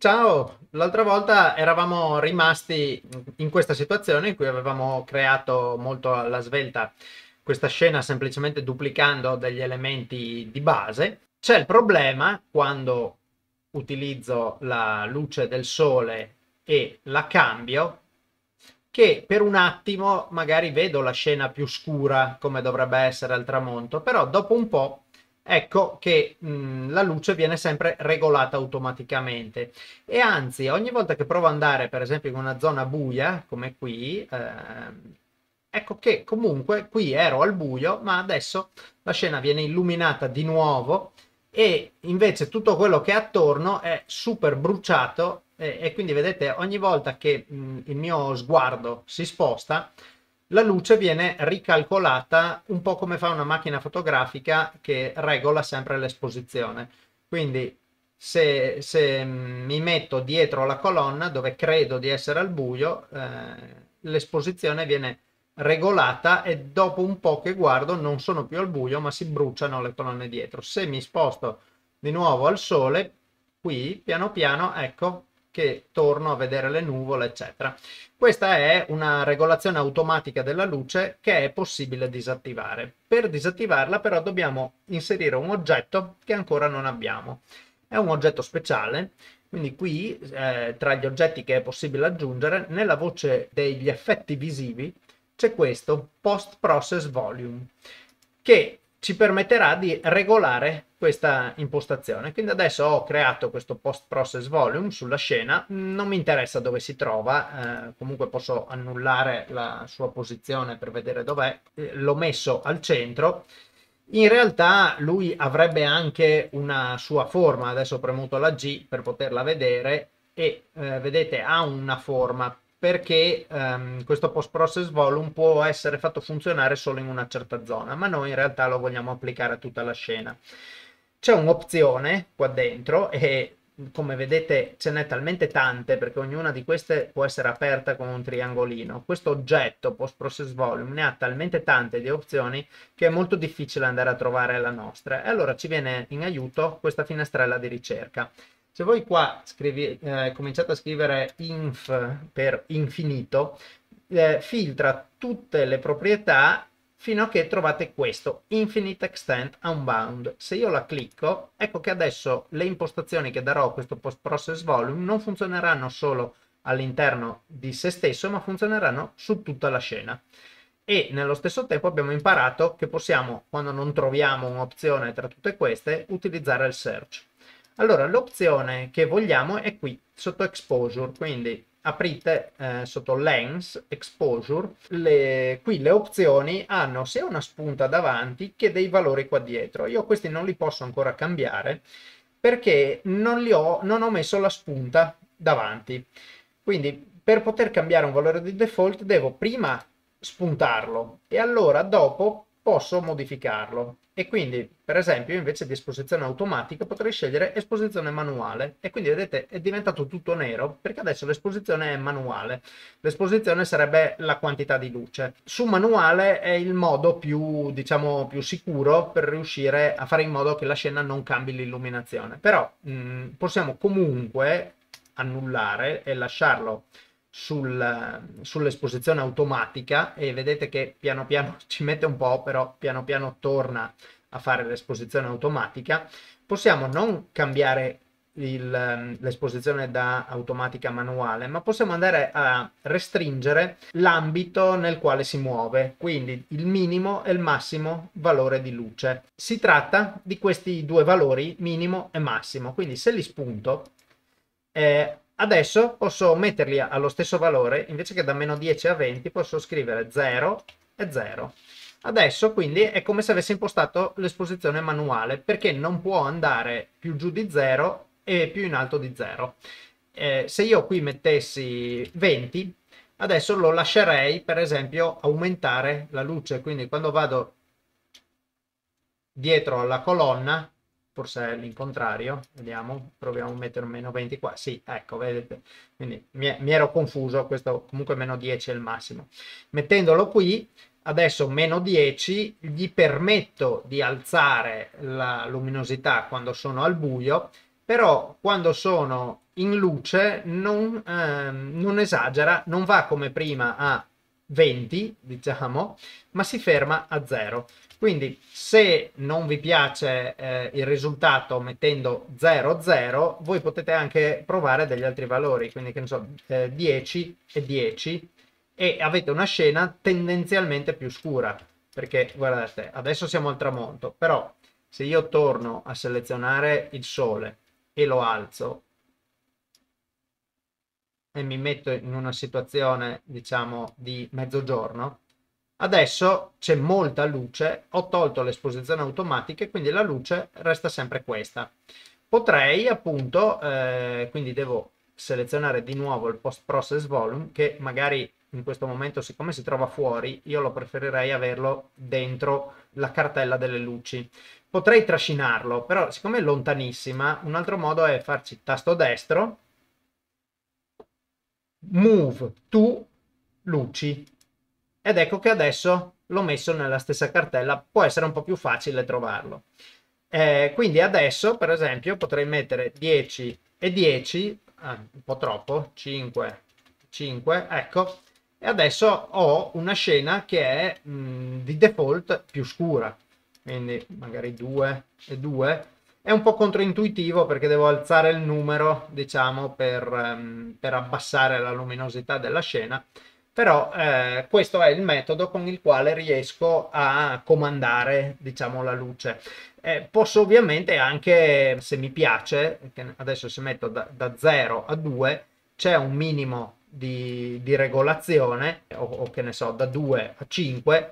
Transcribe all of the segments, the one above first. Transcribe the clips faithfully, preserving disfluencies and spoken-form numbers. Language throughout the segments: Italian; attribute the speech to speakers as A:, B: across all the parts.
A: Ciao, l'altra volta eravamo rimasti in questa situazione in cui avevamo creato molto alla svelta questa scena semplicemente duplicando degli elementi di base. C'è il problema quando utilizzo la luce del sole e la cambio, che per un attimo magari vedo la scena più scura come dovrebbe essere al tramonto, però dopo un po' ecco che mh, la luce viene sempre regolata automaticamente e anzi ogni volta che provo ad andare per esempio in una zona buia come qui, ehm, ecco che comunque qui ero al buio ma adesso la scena viene illuminata di nuovo e invece tutto quello che è attorno è super bruciato e, e quindi vedete ogni volta che mh, il mio sguardo si sposta la luce viene ricalcolata un po' come fa una macchina fotografica che regola sempre l'esposizione. Quindi se, se mi metto dietro la colonna dove credo di essere al buio, eh, l'esposizione viene regolata e dopo un po' che guardo non sono più al buio ma si bruciano le colonne dietro. Se mi sposto di nuovo al sole, qui piano piano ecco che torno a vedere le nuvole eccetera. Questa è una regolazione automatica della luce che è possibile disattivare. Per disattivarla però dobbiamo inserire un oggetto che ancora non abbiamo. È un oggetto speciale, quindi qui eh, tra gli oggetti che è possibile aggiungere, nella voce degli effetti visivi c'è questo Post Process Volume che ci permetterà di regolare questa impostazione. Quindi adesso ho creato questo Post Process Volume sulla scena, non mi interessa dove si trova, eh, comunque posso annullare la sua posizione per vedere dov'è, eh, l'ho messo al centro. In realtà lui avrebbe anche una sua forma, adesso ho premuto la G per poterla vedere e eh, vedete ha una forma perché ehm, questo post process volume può essere fatto funzionare solo in una certa zona, ma noi in realtà lo vogliamo applicare a tutta la scena. C'è un'opzione qua dentro e come vedete ce n'è talmente tante perché ognuna di queste può essere aperta con un triangolino. Questo oggetto post process volume ne ha talmente tante di opzioni che è molto difficile andare a trovare la nostra e allora ci viene in aiuto questa finestrella di ricerca. Se voi qua scrivi, eh, cominciate a scrivere inf per infinito, eh, filtra tutte le proprietà fino a che trovate questo, Infinite Extent Unbound. Se io la clicco, ecco che adesso le impostazioni che darò a questo Post Process Volume non funzioneranno solo all'interno di se stesso, ma funzioneranno su tutta la scena. E nello stesso tempo abbiamo imparato che possiamo, quando non troviamo un'opzione tra tutte queste, utilizzare il search. Allora, l'opzione che vogliamo è qui, sotto Exposure, quindi aprite eh, sotto Lens, Exposure, le, qui le opzioni hanno sia una spunta davanti che dei valori qua dietro. Io questi non li posso ancora cambiare perché non, li ho, non ho messo la spunta davanti. Quindi per poter cambiare un valore di default devo prima spuntarlo e allora dopo posso modificarlo. E quindi, per esempio, invece di esposizione automatica potrei scegliere esposizione manuale e quindi vedete è diventato tutto nero perché adesso l'esposizione è manuale. L'esposizione sarebbe la quantità di luce. Su manuale è il modo più, diciamo, più sicuro per riuscire a fare in modo che la scena non cambi l'illuminazione. Però mh, possiamo comunque annullare e lasciarlo sul, sull'esposizione automatica e vedete che piano piano ci mette un po', però piano piano torna a fare l'esposizione automatica. Possiamo non cambiare l'esposizione da automatica a manuale, ma possiamo andare a restringere l'ambito nel quale si muove, quindi il minimo e il massimo valore di luce. Si tratta di questi due valori, minimo e massimo, quindi se li spunto eh, adesso posso metterli allo stesso valore, invece che da meno dieci a venti posso scrivere zero e zero. Adesso quindi è come se avessi impostato l'esposizione manuale, perché non può andare più giù di zero e più in alto di zero. Eh, se io qui mettessi venti, adesso lo lascerei per esempio aumentare la luce, quindi quando vado dietro alla colonna, forse è l'incontrario, vediamo, proviamo a mettere un meno venti qua, sì, ecco, vedete, quindi mi, mi ero confuso, questo comunque meno dieci è il massimo. Mettendolo qui, adesso meno dieci, gli permetto di alzare la luminosità quando sono al buio, però quando sono in luce non, ehm, non esagera, non va come prima a venti, diciamo, ma si ferma a zero. Quindi se non vi piace eh, il risultato mettendo zero zero, voi potete anche provare degli altri valori, quindi che ne so, eh, dieci e dieci, e avete una scena tendenzialmente più scura, perché guardate, adesso siamo al tramonto, però se io torno a selezionare il sole e lo alzo e mi metto in una situazione, diciamo, di mezzogiorno, adesso c'è molta luce, ho tolto l'esposizione automatica e quindi la luce resta sempre questa. Potrei appunto, eh, quindi devo selezionare di nuovo il post process volume, che magari in questo momento, siccome si trova fuori, io lo preferirei averlo dentro la cartella delle luci. Potrei trascinarlo, però siccome è lontanissima, un altro modo è farci tasto destro, move to luci, ed ecco che adesso l'ho messo nella stessa cartella, può essere un po' più facile trovarlo. Eh, quindi adesso per esempio potrei mettere dieci e dieci, ah, un po' troppo, cinque, cinque, ecco, e adesso ho una scena che è mh, di default più scura, quindi magari due e due. È un po' controintuitivo perché devo alzare il numero, diciamo, per, um, per abbassare la luminosità della scena, però eh, questo è il metodo con il quale riesco a comandare, diciamo, la luce. Eh, posso ovviamente anche, se mi piace, adesso se metto da, da zero a due, c'è un minimo di, di regolazione, o, o che ne so, da due a cinque,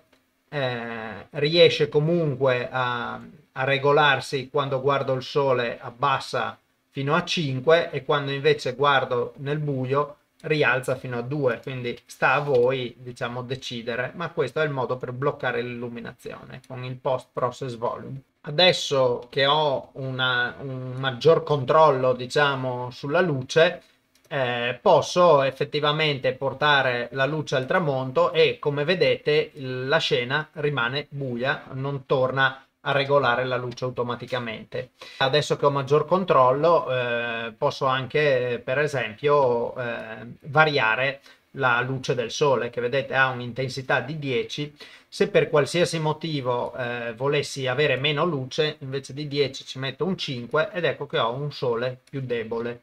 A: eh, riesce comunque a, a regolarsi. Quando guardo il sole abbassa fino a cinque e quando invece guardo nel buio rialza fino a due, quindi sta a voi, diciamo, decidere, ma questo è il modo per bloccare l'illuminazione con il post process volume. Adesso che ho una, un maggior controllo, diciamo, sulla luce, eh, posso effettivamente portare la luce al tramonto e, come vedete, la scena rimane buia, non torna a regolare la luce automaticamente. Adesso che ho maggior controllo, eh, posso anche, per esempio, eh, variare la luce del sole, che vedete ha un'intensità di dieci. Se per qualsiasi motivo eh, volessi avere meno luce, invece di dieci ci metto un cinque ed ecco che ho un sole più debole.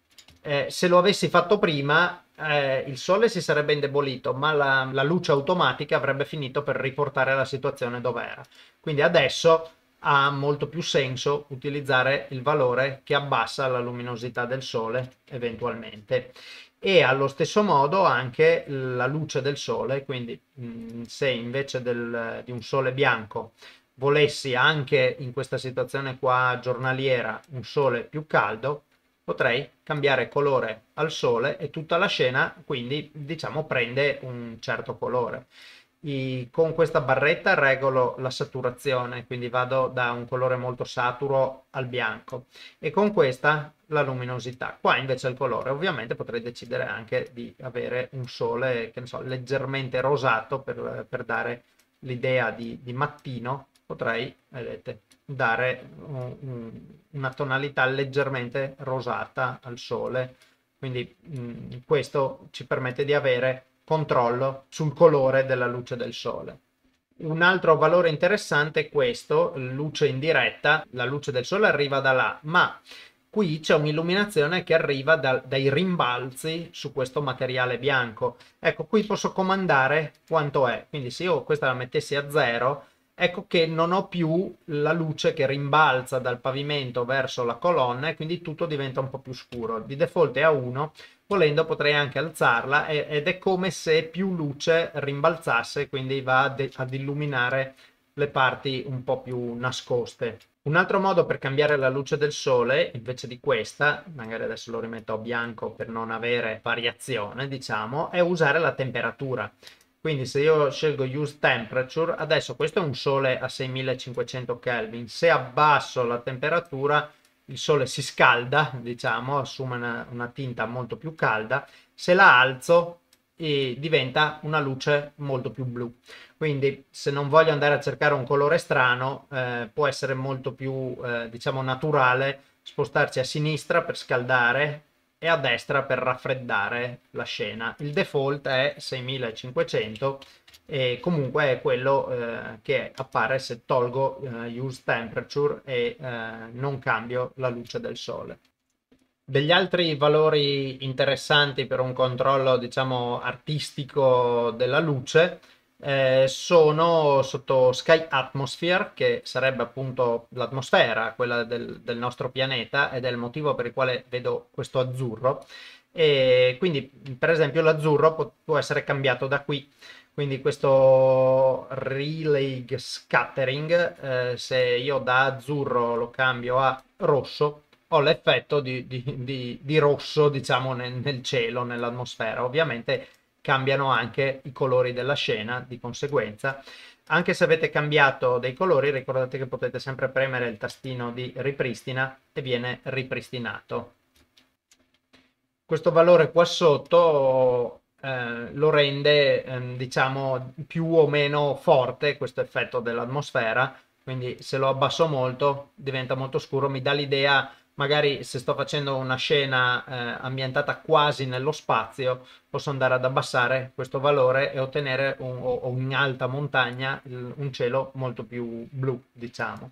A: Eh, se lo avessi fatto prima, eh, il sole si sarebbe indebolito, ma la, la luce automatica avrebbe finito per riportare la situazione dove era. Quindi adesso ha molto più senso utilizzare il valore che abbassa la luminosità del sole eventualmente. E allo stesso modo anche la luce del sole, quindi mh, se invece del, di un sole bianco volessi anche in questa situazione qua giornaliera un sole più caldo, potrei cambiare colore al sole e tutta la scena quindi, diciamo, prende un certo colore. I, con questa barretta regolo la saturazione, quindi vado da un colore molto saturo al bianco, e con questa la luminosità. Qua invece il colore, ovviamente potrei decidere anche di avere un sole, che ne so, leggermente rosato per, per dare l'idea di, di mattino. Potrei, vedete, dare un, un, una tonalità leggermente rosata al sole, quindi mh, questo ci permette di avere controllo sul colore della luce del sole. Un altro valore interessante è questo, luce in diretta. La luce del sole arriva da là, ma qui c'è un'illuminazione che arriva da, dai rimbalzi su questo materiale bianco. Ecco, qui posso comandare quanto è, quindi se io questa la mettessi a zero, ecco che non ho più la luce che rimbalza dal pavimento verso la colonna e quindi tutto diventa un po' più scuro. Di default è a uno, volendo potrei anche alzarla ed è come se più luce rimbalzasse, quindi va ad, ad illuminare le parti un po' più nascoste. Un altro modo per cambiare la luce del sole, invece di questa, magari adesso lo rimetto a bianco per non avere variazione, diciamo, è usare la temperatura. Quindi se io scelgo Use Temperature, adesso questo è un sole a seimilacinquecento Kelvin, se abbasso la temperatura il sole si scalda, diciamo, assume una, una tinta molto più calda, se la alzo e diventa una luce molto più blu. Quindi se non voglio andare a cercare un colore strano, eh, può essere molto più, eh, diciamo, naturale spostarci a sinistra per scaldare e a destra per raffreddare la scena. Il default è seimilacinquecento e comunque è quello eh, che appare se tolgo eh, use temperature e eh, non cambio la luce del sole. Degli altri valori interessanti per un controllo, diciamo, artistico della luce eh, sono sotto Sky Atmosphere, che sarebbe appunto l'atmosfera, quella del, del nostro pianeta, ed è il motivo per il quale vedo questo azzurro. E quindi, per esempio, l'azzurro può, può essere cambiato da qui. Quindi questo relay scattering, eh, se io da azzurro lo cambio a rosso, ho l'effetto di, di, di, di rosso, diciamo, nel, nel cielo, nell'atmosfera. Ovviamente cambiano anche i colori della scena, di conseguenza. Anche se avete cambiato dei colori, ricordate che potete sempre premere il tastino di ripristina e viene ripristinato. Questo valore qua sotto eh, lo rende, eh, diciamo, più o meno forte questo effetto dell'atmosfera. Quindi se lo abbasso molto diventa molto scuro, mi dà l'idea, magari se sto facendo una scena eh, ambientata quasi nello spazio, posso andare ad abbassare questo valore e ottenere un, o, o in alta montagna un cielo molto più blu, diciamo.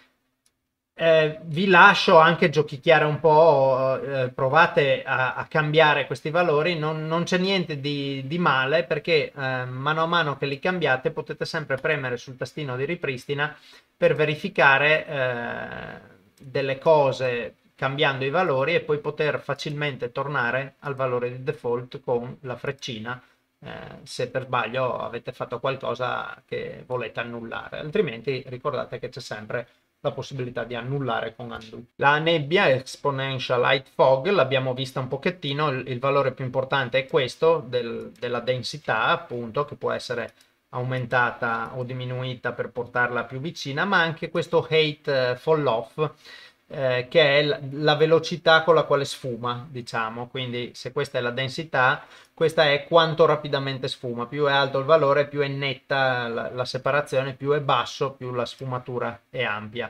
A: Eh, vi lascio anche giochicchiare un po', eh, provate a, a cambiare questi valori, non, non c'è niente di, di male, perché eh, mano a mano che li cambiate potete sempre premere sul tastino di ripristina per verificare eh, delle cose cambiando i valori e poi poter facilmente tornare al valore di default con la freccina eh, se per sbaglio avete fatto qualcosa che volete annullare, altrimenti ricordate che c'è sempre la possibilità di annullare con undo. La nebbia, exponential light fog, l'abbiamo vista un pochettino, il, il valore più importante è questo del, della densità, appunto, che può essere aumentata o diminuita per portarla più vicina, ma anche questo height fall off, eh, che è la velocità con la quale sfuma, diciamo. Quindi se questa è la densità, questa è quanto rapidamente sfuma. Più è alto il valore, più è netta la, la separazione, più è basso, più la sfumatura è ampia.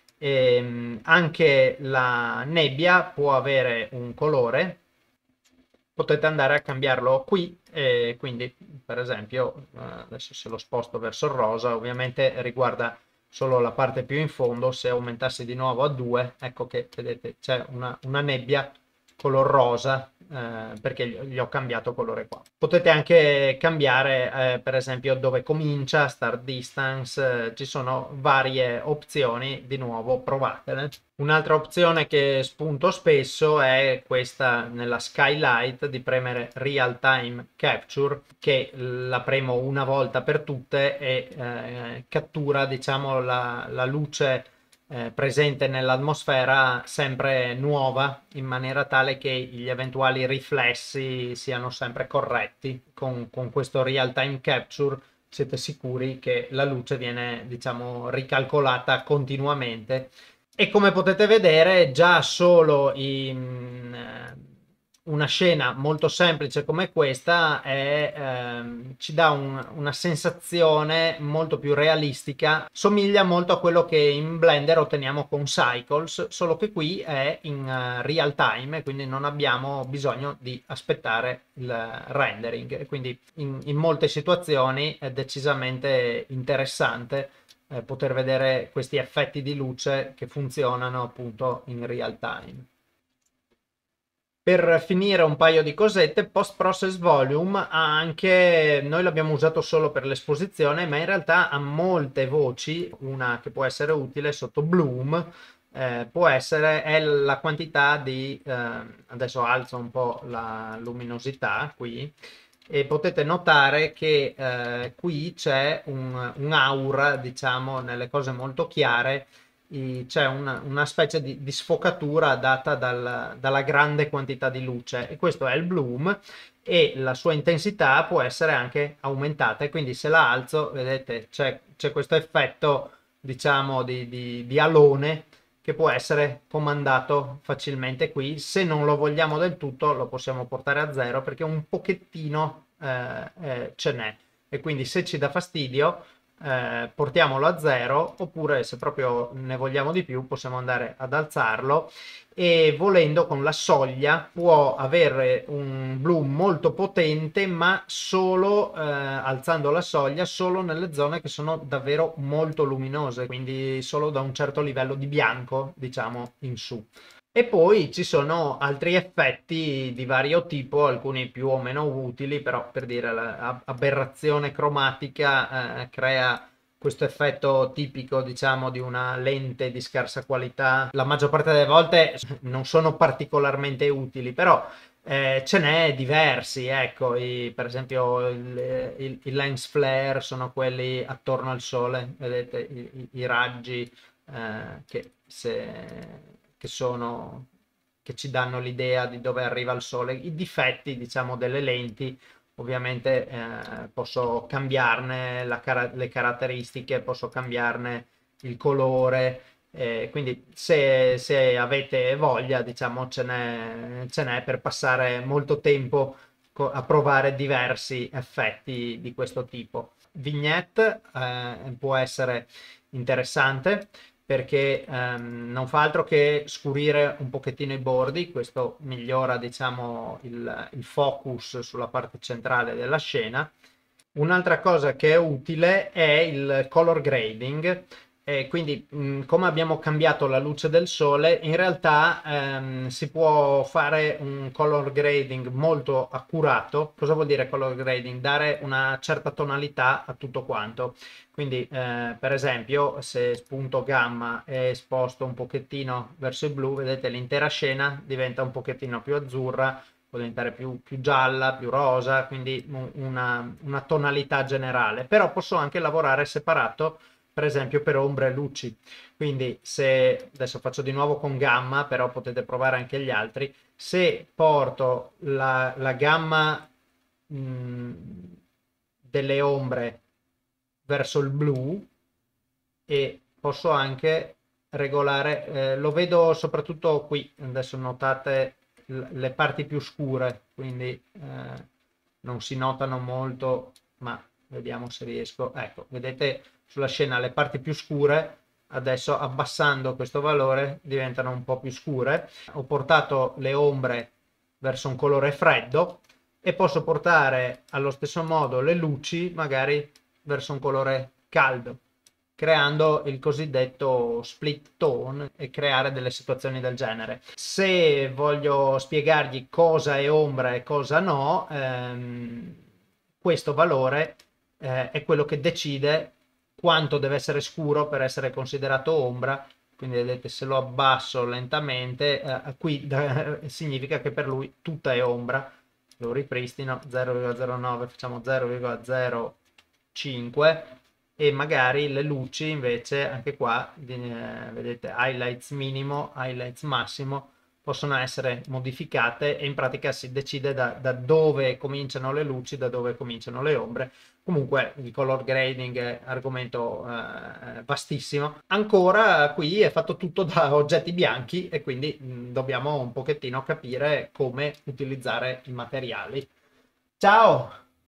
A: E anche la nebbia può avere un colore, potete andare a cambiarlo qui, e quindi per esempio adesso se lo sposto verso il rosa, ovviamente riguarda solo la parte più in fondo. Se aumentassi di nuovo a due, ecco che vedete c'è una, una nebbia color rosa, eh, perché gli, gli ho cambiato colore qua. Potete anche cambiare eh, per esempio dove comincia, start distance, eh, ci sono varie opzioni, di nuovo provatele. Un'altra opzione che spunto spesso è questa nella skylight, di premere real time capture, che la premo una volta per tutte e eh, cattura, diciamo, la, la luce eh, presente nell'atmosfera sempre nuova, in maniera tale che gli eventuali riflessi siano sempre corretti. Con, con questo real time capture siete sicuri che la luce viene, diciamo, ricalcolata continuamente. E come potete vedere, già solo in una scena molto semplice come questa è, ehm, ci dà un, una sensazione molto più realistica, somiglia molto a quello che in Blender otteniamo con Cycles, solo che qui è in uh, real time, quindi non abbiamo bisogno di aspettare il rendering, quindi in, in molte situazioni è decisamente interessante eh, poter vedere questi effetti di luce che funzionano appunto in real time. Per finire un paio di cosette, Post Process Volume ha anche, noi l'abbiamo usato solo per l'esposizione, ma in realtà ha molte voci. Una che può essere utile sotto Bloom eh, può essere è la quantità di, eh, adesso alzo un po' la luminosità qui, e potete notare che eh, qui c'è un, un'aura, diciamo, nelle cose molto chiare. C'è una, una specie di, di sfocatura data dal, dalla grande quantità di luce, e questo è il bloom, e la sua intensità può essere anche aumentata, e quindi se la alzo, vedete, c'è questo effetto, diciamo, di, di, di alone, che può essere comandato facilmente qui. Se non lo vogliamo del tutto lo possiamo portare a zero, perché un pochettino eh, eh, ce n'è, e quindi se ci dà fastidio eh, portiamolo a zero, oppure se proprio ne vogliamo di più possiamo andare ad alzarlo, e volendo con la soglia può avere un blu molto potente, ma solo eh, alzando la soglia solo nelle zone che sono davvero molto luminose, quindi solo da un certo livello di bianco, diciamo, in su. E poi ci sono altri effetti di vario tipo, alcuni più o meno utili, però per dire l'aberrazione cromatica eh, crea questo effetto tipico, diciamo, di una lente di scarsa qualità. La maggior parte delle volte non sono particolarmente utili, però eh, ce n'è diversi, ecco, i, per esempio il, il, il lens flare sono quelli attorno al sole, vedete i, i, i raggi eh, che, se, che sono che ci danno l'idea di dove arriva il sole. I difetti, diciamo, delle lenti, ovviamente eh, posso cambiarne la cara le caratteristiche, posso cambiarne il colore, eh, quindi se, se avete voglia, diciamo, ce n'è per passare molto tempo a provare diversi effetti di questo tipo. Vignette eh, può essere interessante perché ehm, non fa altro che scurire un pochettino i bordi, questo migliora, diciamo, il, il focus sulla parte centrale della scena. Un'altra cosa che è utile è il color grading, e quindi mh, come abbiamo cambiato la luce del sole, in realtà ehm, si può fare un color grading molto accurato. Cosa vuol dire color grading? Dare una certa tonalità a tutto quanto. Quindi eh, per esempio se spunto gamma e sposto un pochettino verso il blu, vedete l'intera scena diventa un pochettino più azzurra, può diventare più, più gialla, più rosa, quindi una, una tonalità generale. Però posso anche lavorare separato, per esempio per ombre e luci. Quindi se adesso faccio di nuovo con gamma, però potete provare anche gli altri, se porto la, la gamma mh, delle ombre verso il blu, e posso anche regolare, eh, lo vedo soprattutto qui, adesso notate le parti più scure, quindi eh, non si notano molto, ma vediamo se riesco, ecco, vedete sulla scena le parti più scure, adesso abbassando questo valore diventano un po' più scure. Ho portato le ombre verso un colore freddo e posso portare allo stesso modo le luci magari verso un colore caldo, creando il cosiddetto split tone e creare delle situazioni del genere. Se voglio spiegargli cosa è ombra e cosa no, ehm, questo valore eh, è quello che decide quanto deve essere scuro per essere considerato ombra. Quindi vedete, se lo abbasso lentamente, eh, qui da, significa che per lui tutta è ombra. Lo ripristino, zero virgola zero nove, facciamo zero virgola zero cinque, e magari le luci invece anche qua eh, vedete highlights minimo, highlights massimo, possono essere modificate e in pratica si decide da, da dove cominciano le luci, da dove cominciano le ombre. Comunque il color grading è argomento eh, vastissimo. Ancora qui è fatto tutto da oggetti bianchi e quindi mh, dobbiamo un pochettino capire come utilizzare i materiali. Ciao!